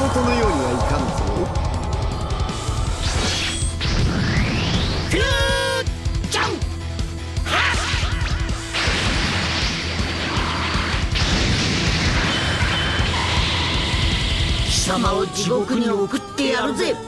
弟のようにはいかんぞ。 フュージョン貴様を地獄に送ってやるぜ。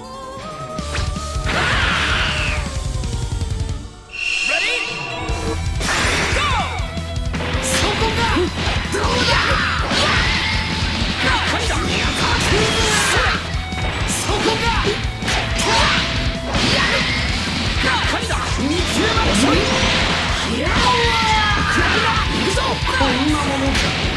こんなものか。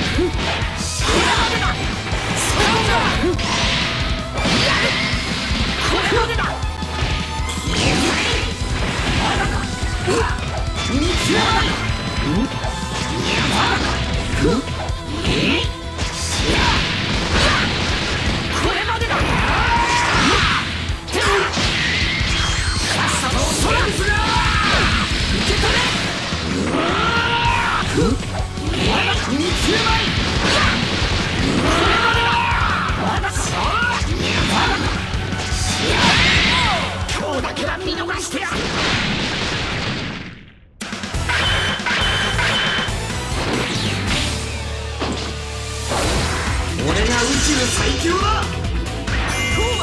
今日だけは見逃してやる。俺が宇宙最強だ。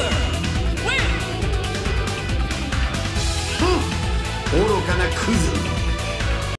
愚かなクズ。